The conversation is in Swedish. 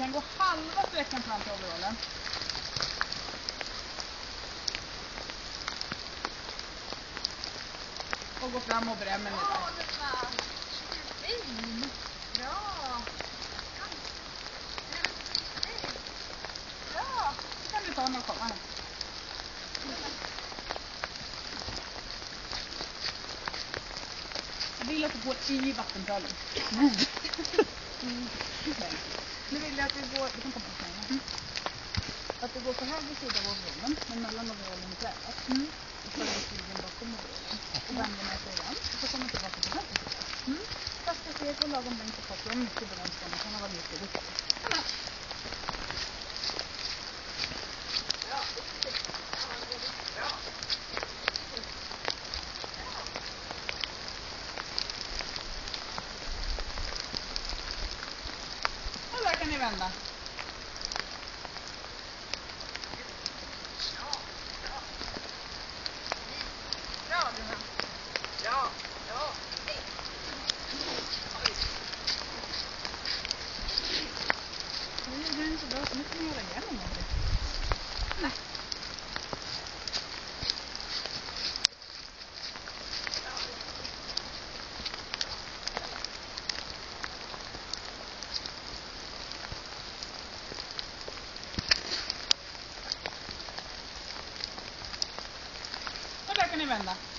den går halva sträckan fram till overallen. Och gå fram och brämmen lite. Åh, det var fin! Bra! Ja, så kan du ta den och komma här. Jag vill att du går i vattenpölen. Nej. Nu vill jag att vi går, du kan komma och säga. Att vi går på höger sida av overallen, men mellan overallen och trädet. Och så är stigen bakom overallen. Och vänder med sig igen. Och så kommer vi tillbaka på höger sida. Fasta steg och lagom längd på toppen. Och mycket berömt ska man kunna vara mycket duktig. Kom här. Och där kan ni vända. Bra, Luna. Bra, bra. Nu gjorde den så bra, så nu ska ni göra igenom någonting. Nej. Och där kan ni vända.